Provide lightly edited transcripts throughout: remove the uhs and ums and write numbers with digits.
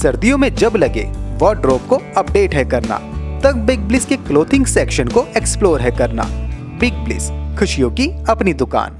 सर्दियों में जब लगे वार्डरोब को अपडेट है करना, तब बिग ब्लिस के क्लोथिंग सेक्शन को एक्सप्लोर है करना। बिग ब्लिस, खुशियों की अपनी दुकान।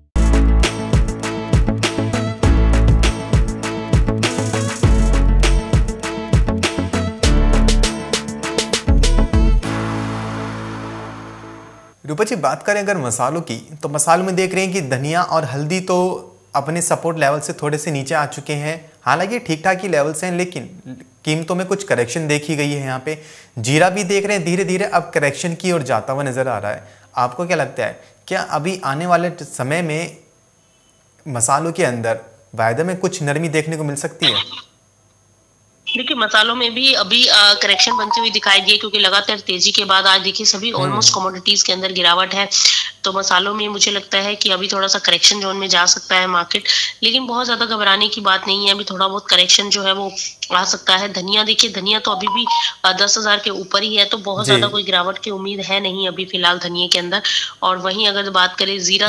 रूपा जी, बात करें अगर मसालों की, तो मसालों में देख रहे हैं कि धनिया और हल्दी तो अपने सपोर्ट लेवल से थोड़े से नीचे आ चुके हैं। हालांकि ठीक ठाक ही लेवल से हैं, लेकिन कीमतों में कुछ करेक्शन देखी गई है। यहाँ पे जीरा भी देख रहे हैं धीरे धीरे अब करेक्शन की ओर जाता हुआ नजर आ रहा है। आपको क्या लगता है, क्या अभी आने वाले समय में मसालों के अंदर वायदे में कुछ नरमी देखने को मिल सकती है? देखिए, मसालों में भी अभी करेक्शन बनती हुई दिखाई दी है, क्योंकि लगातार तेजी के बाद आज देखिए सभी ऑलमोस्ट कमोडिटीज के अंदर गिरावट है। तो मसालों में मुझे लगता है कि अभी थोड़ा सा करेक्शन जोन में जा सकता है मार्केट, लेकिन बहुत ज्यादा घबराने की बात नहीं है। अभी थोड़ा बहुत करेक्शन जो है वो आ सकता है। धनिया देखिए, धनिया तो अभी भी 10,000 के ऊपर ही है, तो बहुत ज्यादा कोई गिरावट की उम्मीद है नहीं अभी फिलहाल धनिया के अंदर। और वहीं अगर बात करें जीरा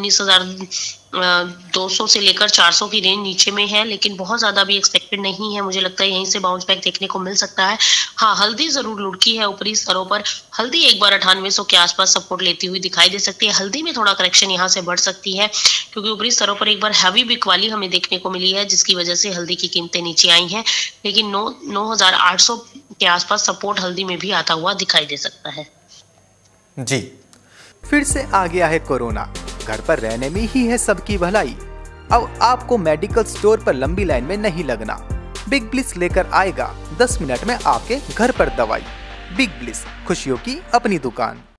19,200 से लेकर 400 की रेंज नीचे में है, लेकिन बहुत ज्यादा भी एक्सपेक्टेड नहीं है। मुझे लगता है यहीं से बाउंस बैक देखने को मिल सकता है। हाँ, हल्दी जरूर लुढ़की है ऊपरी स्तरों पर। हल्दी एक बार 9800 के आसपास सपोर्ट लेती हुई दिखाई दे सकती है। हल्दी में थोड़ा करेक्शन यहाँ से बढ़ सकती है, क्योंकि ऊपरी स्तरों पर एक बार हैवी बिक वाली हमें देखने को मिली है, जिसकी वजह से हल्दी की कीमतें नीचे आई हैं। लेकिन 9,800 के आसपास सपोर्ट हल्दी में भी आता हुआ दिखाई दे सकता है। जी, फिर से आ गया है कोरोना, घर पर रहने में ही है सबकी भलाई। अब आपको मेडिकल स्टोर पर लंबी लाइन में नहीं लगना। बिग ब्लिस लेकर आएगा 10 मिनट में आपके घर पर दवाई। बिग ब्लिस, खुशियों की अपनी दुकान।